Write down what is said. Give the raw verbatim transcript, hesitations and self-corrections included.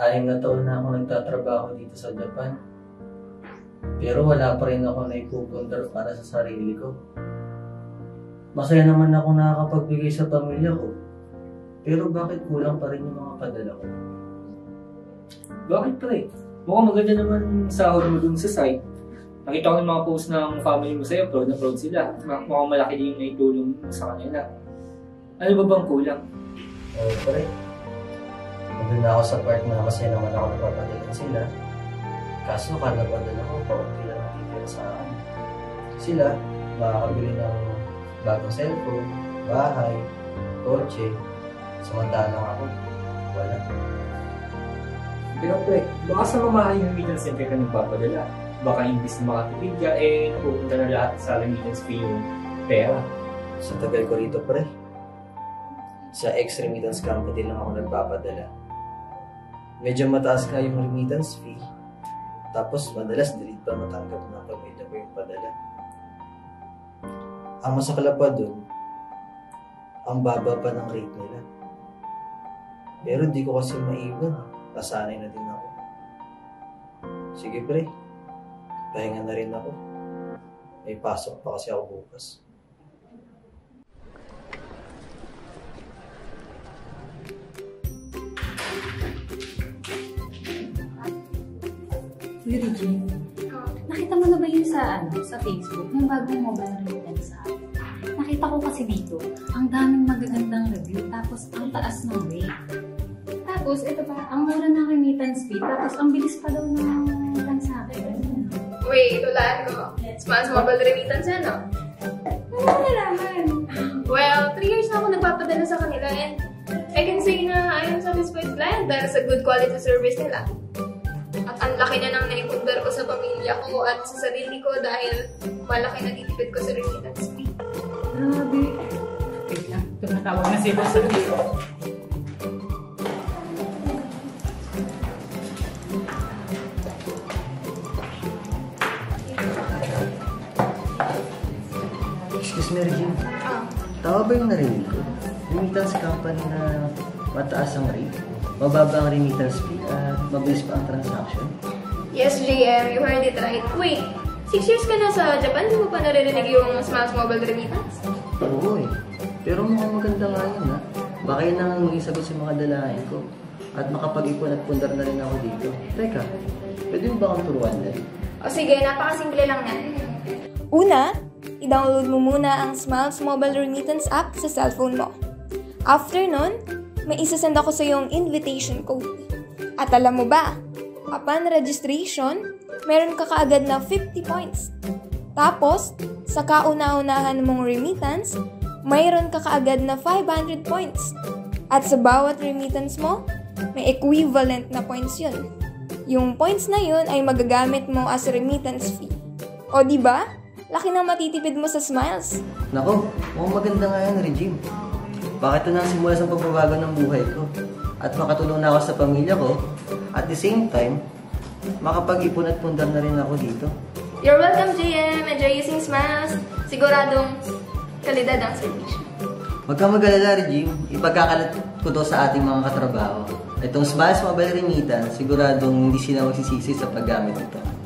Anim na taon na ako nagtatrabaho dito sa Japan. Pero wala pa rin ako naipupundar para sa sarili ko. Masaya naman ako nakakapagbigay sa pamilya ko. Pero bakit kulang pa rin yung mga padala ko? Bakit pre? Mukhang maganda naman sahod mo dun sa site. Nakita ko yung mga post ng family mo sa'yo, proud na proud sila. Mukhang malaki din yung naitulong mo sa kanila. Ano ba bang kulang? Oo, pre. Nandun na ako sa part na kasi naman ako napapadalan sila. Kaso kada padala ko, paunti lang natitira sa akin. Sila, makakabili ng bagong cellphone, bahay, kotse. Samantalang ako, wala. Pero pre, baka sa mamahaling remittance center ka nagpapadala. Baka imbis na makatipid ka, eh napupunta na lahat sa remittance fee yung pera. Sa tagal ko rito, pre. Sa ex-remittance company lang ako nagpapadala. Medyo mataas nga yung remittance fee. Tapos madalas delete pa matanggap na pamilya ko yung padala. Ang masakala pa dun, ang baba pa ng rate nila. Pero di ko kasi maiwan. Pasanay na din ako. Sige pre, pahinga na rin ako. May pasok pa kasi ako bukas. Uy, Regine, nakita mo na ba yun sa, ano, sa Facebook, yung bagong mobile remittance app? Nakita ko kasi dito, ang daming magagandang review, tapos ang taas ng rate. Tapos, ito pa, ang mura ng remittance fee, tapos ang bilis pa daw ng transaction. Wait, tulaan ko. Smiles Mobile Remittance yan, no? Ano mo nalaman? Well, three years na ako nagpapadala sa kanila and I can say na I am satisfied client dahil sa good quality service nila. At ang laki na nang naipundar ko sa pamilya ko at sa sarili ko dahil malaki na titipid ko sa remittance fee. Grabe. Wait lang, tumatawag na si boss sa dito. Excuse me, Regine. Ah, Tama ba yung narinig ko? Remittance company na mataas ang rate, mababa ang remittance fee, at mabilis pa ang transaction? yes, J M, you heard it right. Wait, six years ka na sa Japan, di mo pa naririnig yung Smiles Mobile Remittance? Oo eh. Pero mukhang maganda nga yun ha. Baka yun ang maging sagot sa mga dalahin ko. At makapag-ipon at pundar na rin ako dito. Teka, pwede mo ba akong turuan din? O sige, napakasimple lang yan. Una, i-download mo muna ang Smiles Mobile Remittance app sa cellphone mo. After nun, may isasend ako sa iyong invitation code. At alam mo ba, upon registration, meron ka kaagad na fifty points. Tapos, sa kauna-unahan mong remittance, mayroon ka kaagad na five hundred points. At sa bawat remittance mo, may equivalent na points yun. Yung points na yun ay magagamit mo as remittance fee. O di ba? Laki na matitipid mo sa Smiles. Nako, mukhang maganda nga yan, Regine. Bakit ito na simula sa pagbabago ng buhay ko? At makatulong na ako sa pamilya ko. At the same time, makapag-ipon at pundar na rin ako dito. You're welcome, J M. Enjoy using Smiles. Siguradong kalidad ang service. Huwag kang mag-alala, Regine. Ipagkakalat ko to sa ating mga katrabaho. Itong Smiles Mobile Remittance, siguradong hindi sila magsisisi sa paggamit nito.